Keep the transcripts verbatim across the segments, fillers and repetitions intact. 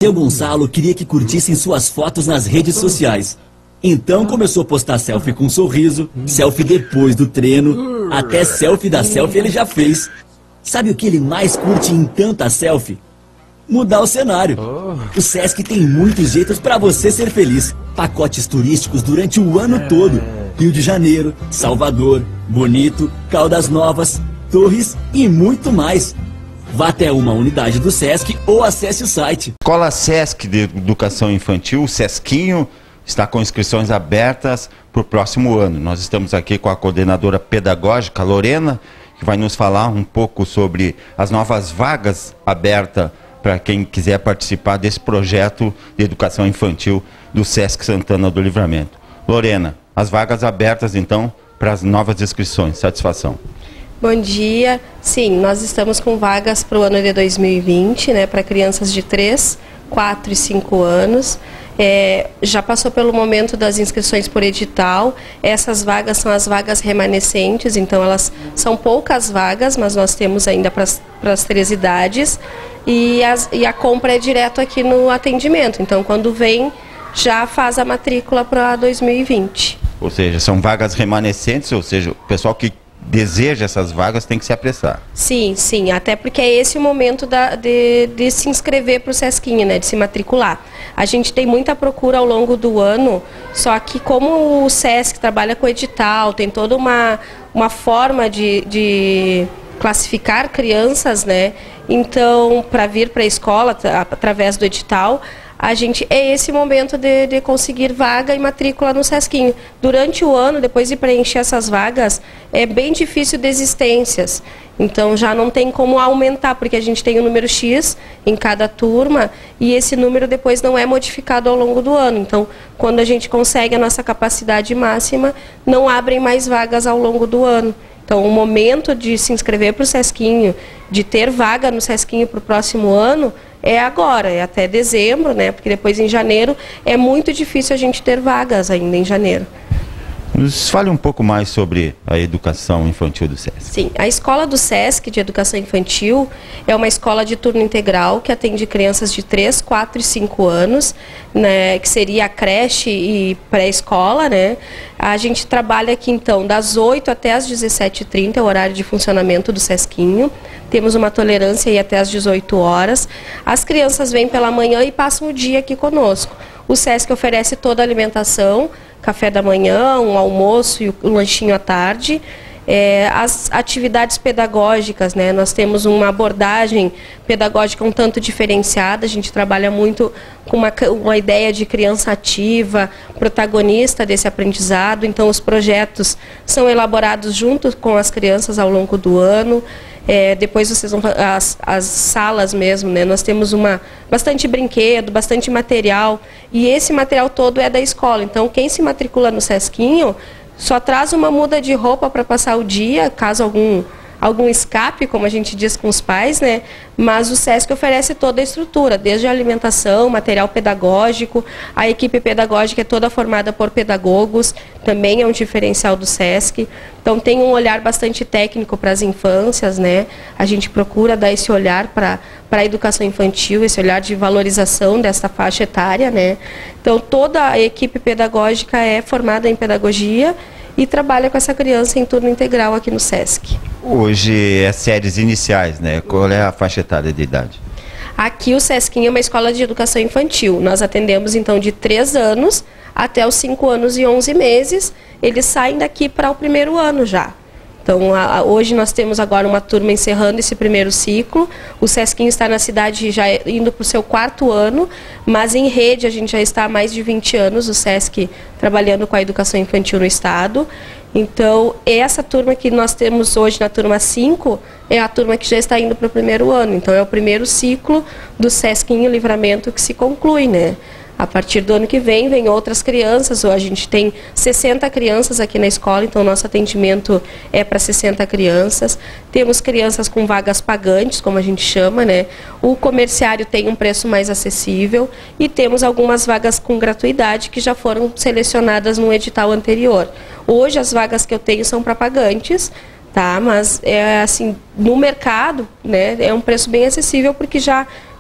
Seu Gonçalo queria que curtissem suas fotos nas redes sociais. Então começou a postar selfie com um sorriso, selfie depois do treino, até selfie da selfie ele já fez. Sabe o que ele mais curte em tanta selfie? Mudar o cenário. O Sesc tem muitos jeitos para você ser feliz. Pacotes turísticos durante o ano todo. Rio de Janeiro, Salvador, Bonito, Caldas Novas, Torres e muito mais. Vá até uma unidade do Sesc ou acesse o site. Escola Sesc de Educação Infantil, o Sesquinho, está com inscrições abertas para o próximo ano. Nós estamos aqui com a coordenadora pedagógica, Lorena, que vai nos falar um pouco sobre as novas vagas abertas para quem quiser participar desse projeto de educação infantil do Sesc Santana do Livramento. Lorena, as vagas abertas então para as novas inscrições. Satisfação. Bom dia. Sim, nós estamos com vagas para o ano de dois mil e vinte, né, para crianças de três, quatro e cinco anos. É, já passou pelo momento das inscrições por edital. Essas vagas são as vagas remanescentes, então elas são poucas vagas, mas nós temos ainda para as três idades. E, as, e a compra é direto aqui no atendimento. Então, quando vem, já faz a matrícula para dois mil e vinte. Ou seja, são vagas remanescentes, ou seja, o pessoal que deseja essas vagas tem que se apressar. Sim, sim, até porque é esse o momento da, de, de se inscrever para o Sesquinho, né, de se matricular. A gente tem muita procura ao longo do ano, só que como o Sesc trabalha com edital, tem toda uma, uma forma de, de classificar crianças, né, então para vir para a escola através do edital, a gente é esse momento de, de conseguir vaga e matrícula no Sesquinho. Durante o ano, depois de preencher essas vagas, é bem difícil desistências. Então já não tem como aumentar, porque a gente tem um número X em cada turma e esse número depois não é modificado ao longo do ano. Então, quando a gente consegue a nossa capacidade máxima, não abrem mais vagas ao longo do ano. Então, o momento de se inscrever para o Sesquinho, de ter vaga no Sesquinho para o próximo ano, é agora, é até dezembro, né? Porque depois em janeiro é muito difícil a gente ter vagas ainda em janeiro. Nos fale um pouco mais sobre a educação infantil do Sesc. Sim, a escola do Sesc de educação infantil é uma escola de turno integral que atende crianças de três, quatro e cinco anos, né, que seria a creche e pré-escola, né? A gente trabalha aqui então das oito até as dezessete e trinta, é o horário de funcionamento do Sesquinho. Temos uma tolerância aí até as dezoito horas. As crianças vêm pela manhã e passam o dia aqui conosco. O Sesc oferece toda a alimentação, café da manhã, um almoço e um lanchinho à tarde. É, as atividades pedagógicas, né? Nós temos uma abordagem pedagógica um tanto diferenciada, a gente trabalha muito com uma, uma ideia de criança ativa, protagonista desse aprendizado, então os projetos são elaborados junto com as crianças ao longo do ano. É, depois vocês vão as, as salas mesmo, né? Nós temos uma bastante brinquedo, bastante material e esse material todo é da escola. Então quem se matricula no Sesquinho só traz uma muda de roupa para passar o dia, caso algum algum escape, como a gente diz com os pais, né? Mas o Sesc oferece toda a estrutura, desde a alimentação, material pedagógico, a equipe pedagógica é toda formada por pedagogos, também é um diferencial do Sesc. Então tem um olhar bastante técnico para as infâncias, né? A gente procura dar esse olhar para para a educação infantil, esse olhar de valorização dessa faixa etária, né? Então toda a equipe pedagógica é formada em pedagogia e trabalha com essa criança em turno integral aqui no Sesc. Hoje é séries iniciais, né? Qual é a faixa etária de idade? Aqui o Sesquinho é uma escola de educação infantil. Nós atendemos então de três anos até os cinco anos e onze meses. Eles saem daqui para o primeiro ano já. Então, a, a, hoje nós temos agora uma turma encerrando esse primeiro ciclo. O Sesquinho está na cidade já indo para o seu quarto ano, mas em rede a gente já está há mais de vinte anos, o Sesc trabalhando com a educação infantil no estado. Então, essa turma que nós temos hoje na turma cinco é a turma que já está indo para o primeiro ano. Então, é o primeiro ciclo do Sesquinho Livramento que se conclui, né? A partir do ano que vem, vem outras crianças. A gente tem sessenta crianças aqui na escola, então nosso atendimento é para sessenta crianças. Temos crianças com vagas pagantes, como a gente chama, né? O comerciário tem um preço mais acessível e temos algumas vagas com gratuidade que já foram selecionadas no edital anterior. Hoje as vagas que eu tenho são para pagantes, tá? Mas é assim, no mercado, né, é um preço bem acessível porque já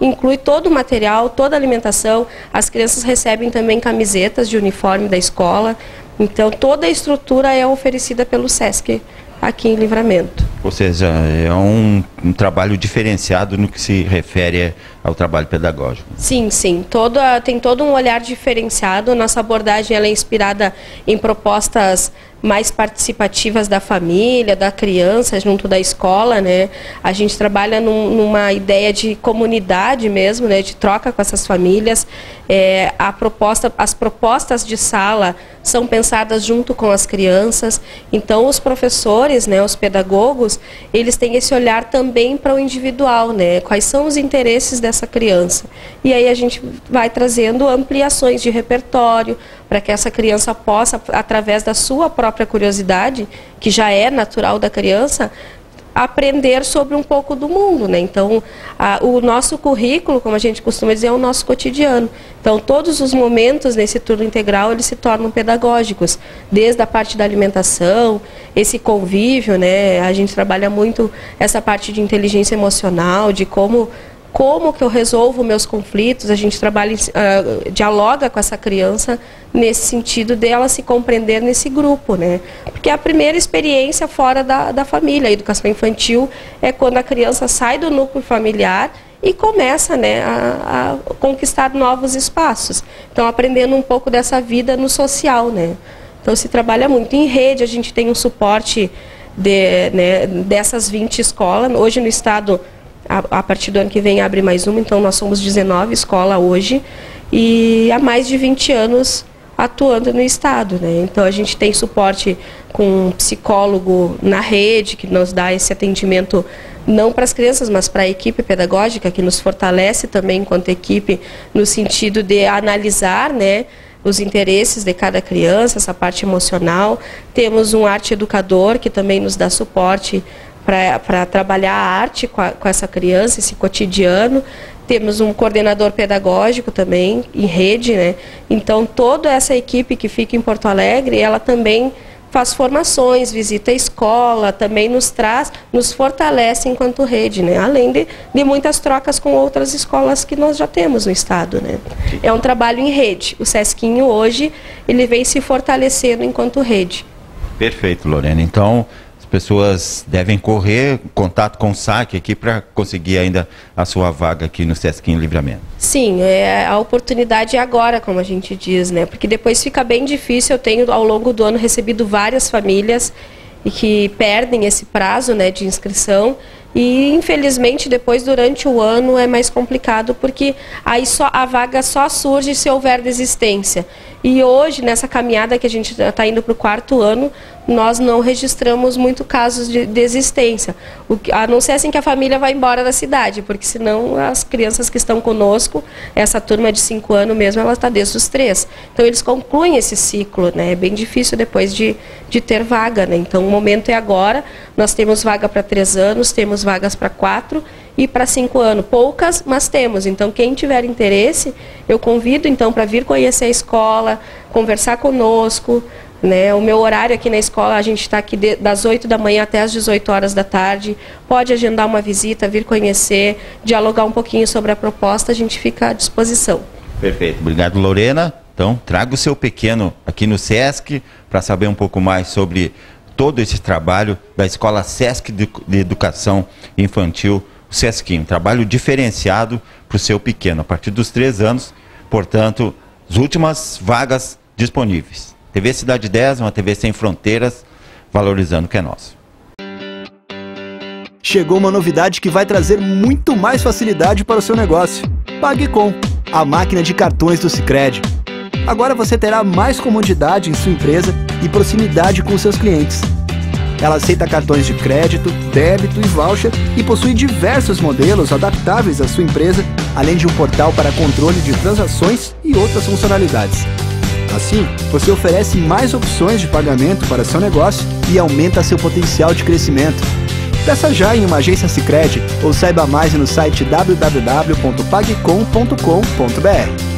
inclui todo o material, toda a alimentação. As crianças recebem também camisetas de uniforme da escola. Então, toda a estrutura é oferecida pelo SESC aqui em Livramento. Ou seja, é um, um trabalho diferenciado no que se refere ao trabalho pedagógico. Sim, sim. Toda, tem todo um olhar diferenciado. Nossa abordagem ela é inspirada em propostas mais participativas da família, da criança, junto da escola, né? A gente trabalha num, numa ideia de comunidade mesmo, né? De troca com essas famílias. É, a proposta, as propostas de sala são pensadas junto com as crianças. Então, os professores, né? Os pedagogos, eles têm esse olhar também para o individual, né? Quais são os interesses dessa criança? E aí a gente vai trazendo ampliações de repertório para que essa criança possa, através da sua própria curiosidade, que já é natural da criança, aprender sobre um pouco do mundo, né? Então, a, o nosso currículo, como a gente costuma dizer, é o nosso cotidiano. Então, todos os momentos nesse turno integral, eles se tornam pedagógicos, desde a parte da alimentação, esse convívio, né? A gente trabalha muito essa parte de inteligência emocional, de como como que eu resolvo meus conflitos. A gente trabalha, uh, dialoga com essa criança nesse sentido dela se compreender nesse grupo, né? Porque a primeira experiência fora da, da família, a educação infantil, é quando a criança sai do núcleo familiar e começa, né, a, a conquistar novos espaços. Então, aprendendo um pouco dessa vida no social, né? Então, se trabalha muito. Em rede, a gente tem um suporte de, né, dessas vinte escolas. Hoje, no estado, a, a partir do ano que vem, abre mais uma. Então, nós somos dezenove escolas hoje. E há mais de vinte anos atuando no estado, né? Então, a gente tem suporte com um psicólogo na rede, que nos dá esse atendimento não para as crianças, mas para a equipe pedagógica, que nos fortalece também enquanto equipe, no sentido de analisar, né, os interesses de cada criança, essa parte emocional. Temos um arte educador que também nos dá suporte para trabalhar a arte com, a, com essa criança, esse cotidiano. Temos um coordenador pedagógico também, em rede, né? Então, toda essa equipe que fica em Porto Alegre, ela também faz formações, visita a escola, também nos traz, nos fortalece enquanto rede, né? Além de, de muitas trocas com outras escolas que nós já temos no estado, né? É um trabalho em rede. O Sesquinho hoje, ele vem se fortalecendo enquanto rede. Perfeito, Lorena. Então, as pessoas devem correr contato com o S A C aqui para conseguir ainda a sua vaga aqui no Sesquinho Livramento. Sim, é, a oportunidade é agora, como a gente diz, né? Porque depois fica bem difícil. Eu tenho, ao longo do ano, recebido várias famílias e que perdem esse prazo, né, de inscrição. E, infelizmente, depois, durante o ano, é mais complicado, porque aí só, a vaga só surge se houver desistência. E hoje, nessa caminhada que a gente está indo para o quarto ano, nós não registramos muito casos de desistência. O que, a não ser assim que a família vai embora da cidade, porque senão as crianças que estão conosco, essa turma de cinco anos mesmo, ela está desde os três. Então, eles concluem esse ciclo, né? É bem difícil depois de, de ter vaga, né? Então, o momento é agora. Nós temos vaga para três anos, temos vagas para quatro e para cinco anos. Poucas, mas temos. Então, quem tiver interesse, eu convido, então, para vir conhecer a escola, conversar conosco, né? O meu horário aqui na escola, a gente está aqui de, das oito da manhã até as dezoito horas da tarde. Pode agendar uma visita, vir conhecer, dialogar um pouquinho sobre a proposta, a gente fica à disposição. Perfeito. Obrigado, Lorena. Então, traga o seu pequeno aqui no Sesc para saber um pouco mais sobre todo esse trabalho da Escola Sesc de, de Educação Infantil, o Sesquinho. Um trabalho diferenciado para o seu pequeno, a partir dos três anos. Portanto, as últimas vagas disponíveis. T V Cidade dez, uma T V sem fronteiras, valorizando o que é nosso. Chegou uma novidade que vai trazer muito mais facilidade para o seu negócio. PagCom, a máquina de cartões do Sicredi. Agora você terá mais comodidade em sua empresa e proximidade com seus clientes. Ela aceita cartões de crédito, débito e voucher e possui diversos modelos adaptáveis à sua empresa, além de um portal para controle de transações e outras funcionalidades. Assim, você oferece mais opções de pagamento para seu negócio e aumenta seu potencial de crescimento. Peça já em uma agência Sicredi ou saiba mais no site w w w ponto pagcom ponto com ponto b r.